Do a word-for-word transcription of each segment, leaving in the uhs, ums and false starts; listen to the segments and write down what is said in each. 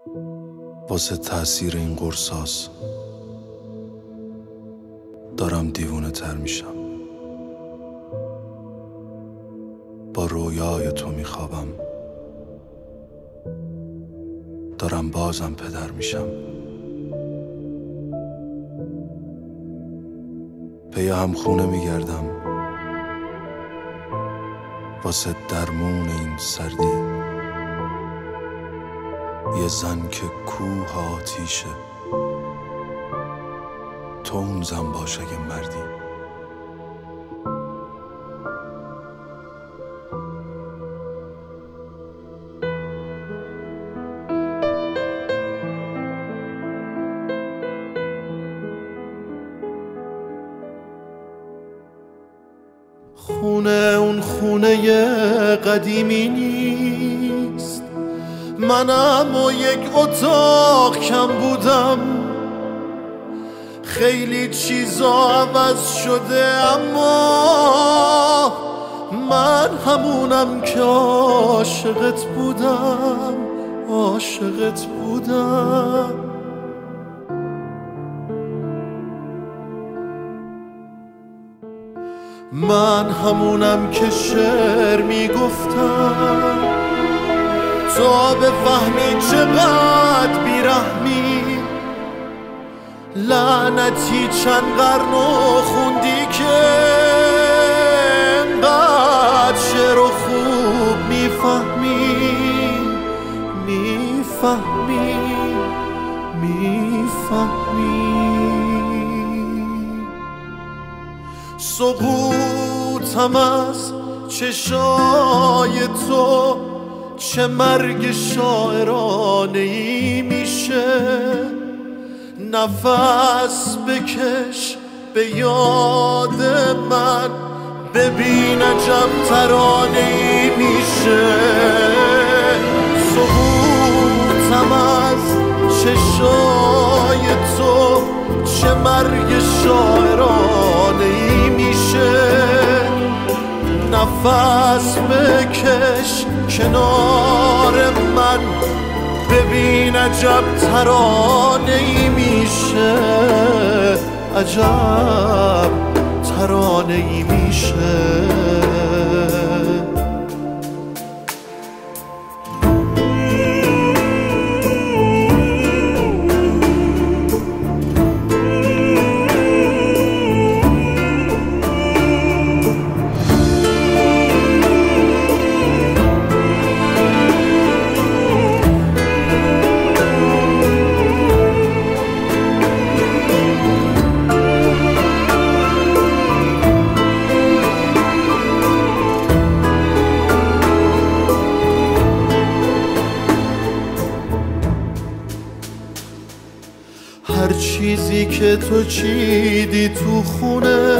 واسه تأثیر این قرصاس دارم دیوونه تر میشم. با رویای تو میخوابم، دارم بازم پدر میشم. پی هم خونه میگردم واسه درمون این سردی. یه زن که کوه آتیشه، تو اون زن باش اگه مردی. خونه اون خونه قدیمی نیست، منم و یک اتاق کم بودم. خیلی چیزا عوض شده اما من همونم که عاشقت بودم، عاشقت بودم. من همونم که شعر میگفتم تا بفهمی چقدر بیرحمی. لعنتی چند قرن و خوندی که انقدر شعر و خوب میفهمی، میفهمی، میفهمی. سقوطم از چشای تو چه مرگ شاعرانه ای میشه. نفس بکش به یاد من، ببین عجب ترانه ای میشه. سقوطم از چشای تو چه مرگ شاعرانه ای میشه. نفس بکش کنار من، ببین عجب ترانه ای میشه، عجب ترانه ای میشه. هر چیزی که تو چیدی تو خونه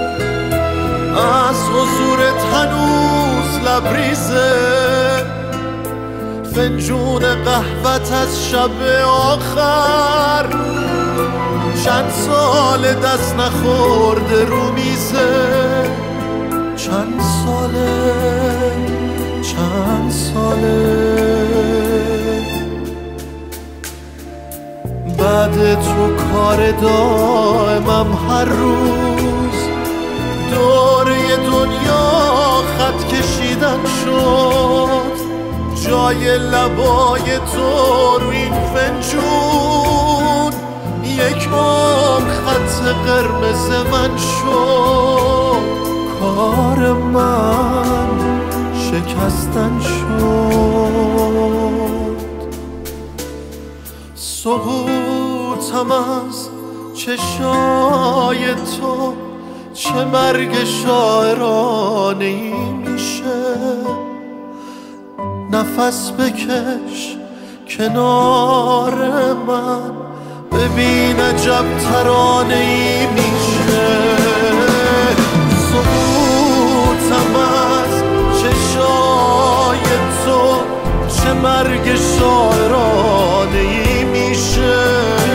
از حضورت هنوز لبریزه. فنجون قهوت از شب آخر چند سال دست نخورده رو میزه. چند ساله، چند ساله بعد تو کار دائمم هر روز دوره دنیا خط کشیدن شد. جای لبای تو رو این فنجون یک عمر خط قرمز من شد. کار من شکستن شد. سقوطم از چشای تو چه مرگ شاعرانه ای میشه. نفس بکش کنار من، ببین عجب ترانه ای میشه. سقوطم از چشای تو چه مرگ شاعرانه ای میشه.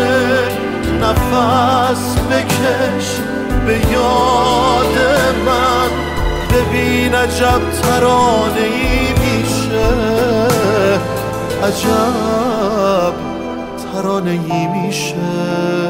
نفس بکش به یاد من، ببین عجب ترانه ای میشه، عجب ترانه ای میشه.